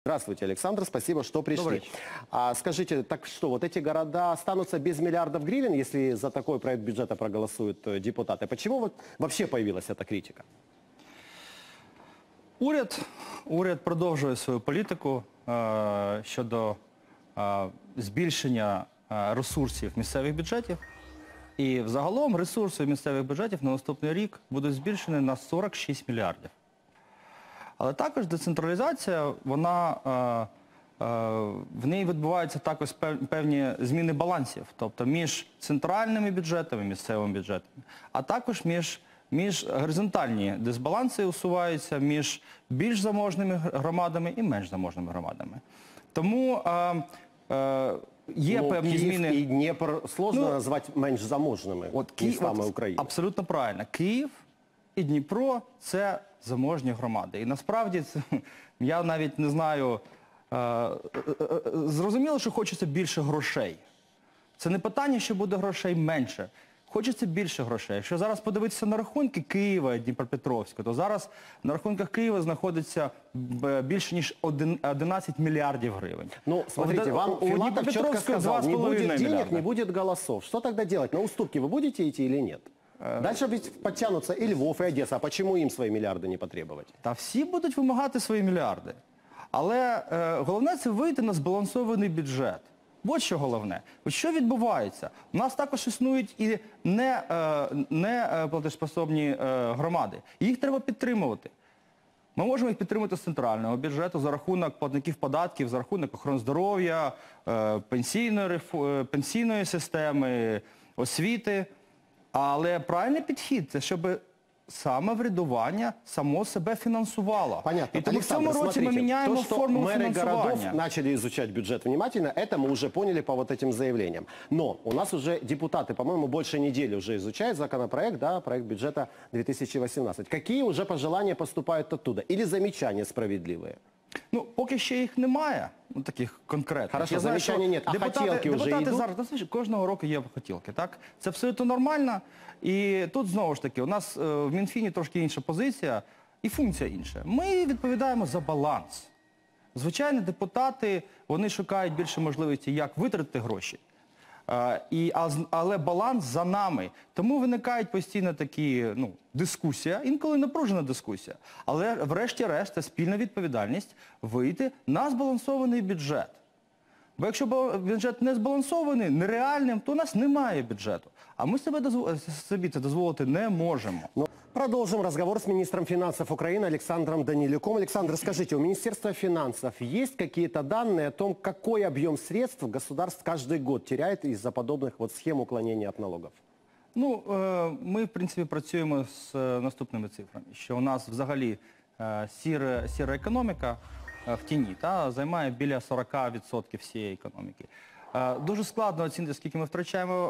Здравствуйте, Александр, спасибо, что пришли. Добрый вечер. Скажите, так что, вот эти города останутся без миллиардов гривен, если за такой проект бюджета проголосуют депутаты? Почему вот вообще появилась эта критика? Уряд продовжує свою політику щодо збільшення ресурсів місцевих бюджетів. І взагалом ресурси місцевих бюджетів на наступний рік будуть збільшені на 46 мільярдів. Але також децентралізація, в ній відбуваються також певні зміни балансів, тобто між центральними бюджетами, місцевими бюджетами, а також між горизонтальні дисбаланси усуваються між більш заможними громадами і менш заможними громадами. Тому є певні зміни. Київ і Дніпро сложно назвати менш заможними містами України. Абсолютно правильно. Київ і Дніпро – це заможні громади. І насправді, я навіть не знаю, зрозуміло, що хочеться більше грошей. Це не питання, що буде грошей менше. Хочеться більше грошей. Якщо зараз подивитися на рахунки Києва і Дніпропетровська, то зараз на рахунках Києва знаходиться більше, ніж 11 мільярдів гривень. Ну, смотрите, вам Филатов четко сказал, не будет денег, не будет голосов. Что тогда делать? На уступки вы будете идти или нет? Дальше ведь подтянутся и Львов, и Одесса. А почему им свои миллиарды не потребовать? Та всі будуть вимагати свої мільярди. Але головне – це вийти на збалансований бюджет. Ось що головне. Ось що відбувається? У нас також існують і не платежоспособні громади. Їх треба підтримувати. Ми можемо їх підтримати з центрального бюджету за рахунок платників податків, за рахунок охорони здоров'я, пенсійної системи, освіти. Але правильний підхід – це щоб самоврядування само себе фінансувало. Понятно. И тому в цьому році ми міняємо форму мэры городов фінансування. начали изучать бюджет внимательно, это мы уже поняли по вот этим заявлениям. Но у нас уже депутаты, по-моему, больше недели уже изучают законопроект, да, проект бюджета 2018. Какие уже пожелания поступают оттуда? Или замечания справедливые? Ну, поки ще їх немає, ну, таких конкретних. Хорошо, замечаний нет, а хотілки вже йдуть? Депутати зараз, кожного року є хотілки, так? Це абсолютно нормально. І тут, знову ж таки, у нас в Мінфіні трошки інша позиція і функція інша. Ми відповідаємо за баланс. Звичайно, депутати, вони шукають більше можливості, як витратити гроші. Але баланс за нами. Тому виникають постійно такі, дискусія, інколи напружена дискусія. Але врешті-решт це спільна відповідальність вийти на збалансований бюджет. Бо якщо бюджет не збалансований, нереальним, то у нас немає бюджету. А ми собі це дозволити не можемо. Продолжим разговор с министром финансов Украины Александром Данилюком. Александр, скажите, у Министерства финансов есть какие-то данные о том, какой объем средств государство каждый год теряет из-за подобных вот схем уклонения от налогов? Ну, ми, в принципі, працюємо з наступними цифрами, що у нас взагалі сіра економіка в тіні займає біля 40% всієї економіки. Дуже складно оцінити, скільки ми втрачаємо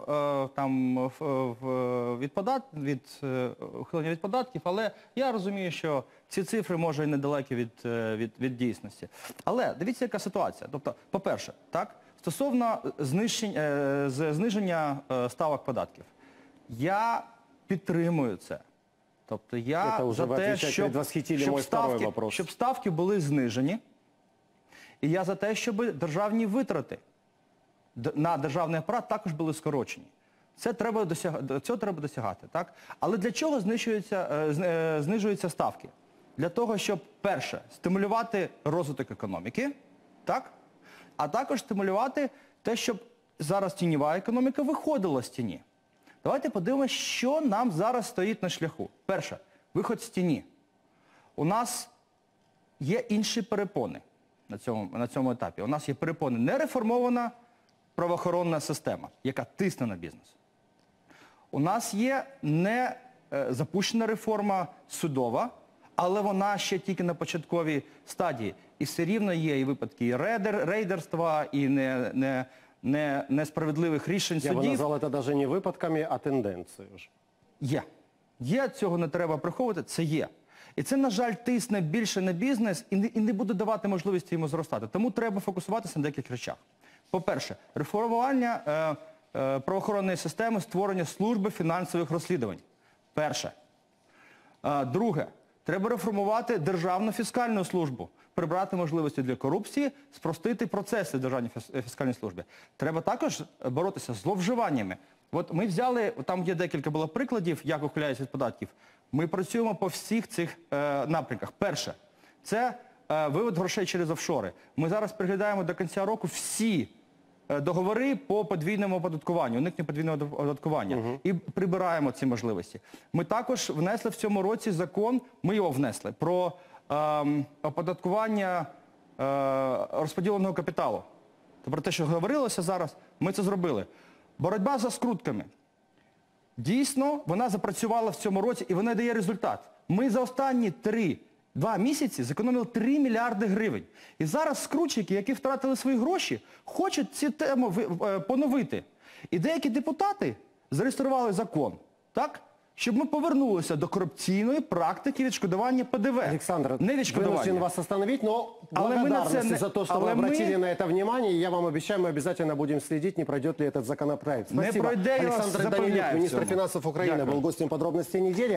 від ухилення від податків, але я розумію, що ці цифри, може, і недалекі від дійсності. Але дивіться, яка ситуація. Тобто, по-перше, стосовно зниження ставок податків. Я підтримую це. Тобто я за те, щоб ставки були знижені. І я за те, щоб державні витрати на державний апарат також були скорочені. Цього треба досягати. Так? Але для чого знижуються ставки? Для того, щоб, перше, стимулювати розвиток економіки, так? А також стимулювати те, щоб зараз тіньова економіка виходила з тіні. Давайте подивимося, що нам зараз стоїть на шляху. Перше, виход з тіні. У нас є інші перепони на цьому етапі. У нас є перепони нереформована правоохоронна система, яка тисне на бізнес. У нас є не запущена реформа судова, але вона ще тільки на початковій стадії. І все рівно є і випадки і рейдерства, і несправедливих рішень судів. Я би назвав це навіть не випадками, а тенденцією. Є, цього не треба приховувати, це є. І це, на жаль, тисне більше на бізнес і не буде давати можливості йому зростати. Тому треба фокусуватися на деяких речах. По-перше, реформування правоохоронної системи, створення служби фінансових розслідувань. Перше. Друге, треба реформувати Державну фіскальну службу. прибрати можливості для корупції, спростити процеси в Державній фіскальній службі. Треба також боротися з зловживаннями. От ми взяли, там є декілька було прикладів, як ухиляються від податків. Ми працюємо по всіх цих напрямках. Перше, це вивод грошей через офшори. Ми зараз переглядаємо до кінця року всі договори по подвійному оподаткуванню, уникненню подвійного оподаткування. І прибираємо ці можливості. Ми також внесли в цьому році закон, ми його внесли, про оподаткування розподіленого капіталу. Про те, що говорилося зараз, ми це зробили. Боротьба за скрутками. Дійсно, вона запрацювала в цьому році і вона дає результат. Ми за останні 2 місяці зекономили 3 мільярди гривень. І зараз скрутчики, які втратили свої гроші, хочуть цю тему поновити. І деякі депутати зареєстрували закон, так? Щоб мы повернулись до коррупційної практики відшкодування ПДВ. Александр, вынужден вас остановить, но благодарности за то, что вы обратили на это внимание. Я вам обещаю, мы обязательно будем следить, не пройдет ли этот законопроект. Спасибо. Не пройде, Александр Данилюк, министр финансов Украины, был гостем подробностей недели.